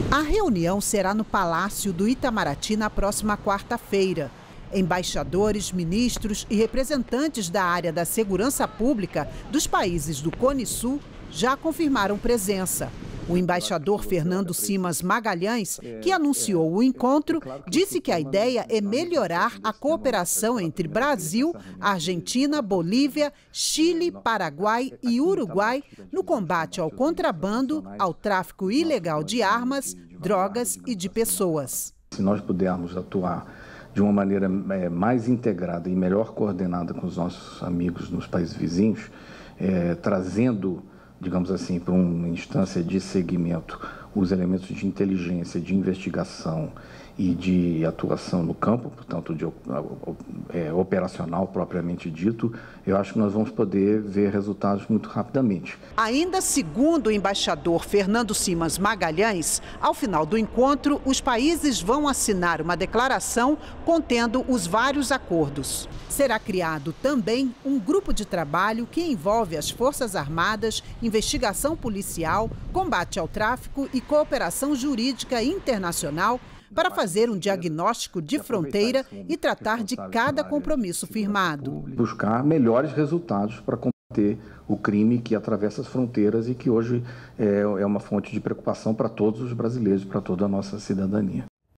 A reunião será no Palácio do Itamaraty na próxima quarta-feira. Embaixadores, ministros e representantes da área da segurança pública dos países do Cone Sul já confirmaram presença. O embaixador Fernando Simas Magalhães, que anunciou o encontro, disse que a ideia é melhorar a cooperação entre Brasil, Argentina, Bolívia, Chile, Paraguai e Uruguai no combate ao contrabando, ao tráfico ilegal de armas, drogas e de pessoas. Se nós pudermos atuar de uma maneira mais integrada e melhor coordenada com os nossos amigos nos países vizinhos, trazendo, digamos assim, para uma instância de segmento, os elementos de inteligência, de investigação e de atuação no campo, portanto, operacional propriamente dito, eu acho que nós vamos poder ver resultados muito rapidamente. Ainda segundo o embaixador Fernando Simas Magalhães, ao final do encontro, os países vão assinar uma declaração contendo os vários acordos. Será criado também um grupo de trabalho que envolve as Forças Armadas, investigação policial, combate ao tráfico e cooperação jurídica internacional para fazer um diagnóstico de fronteira e tratar de cada compromisso firmado. Buscar melhores resultados para combater o crime que atravessa as fronteiras e que hoje é uma fonte de preocupação para todos os brasileiros, para toda a nossa cidadania.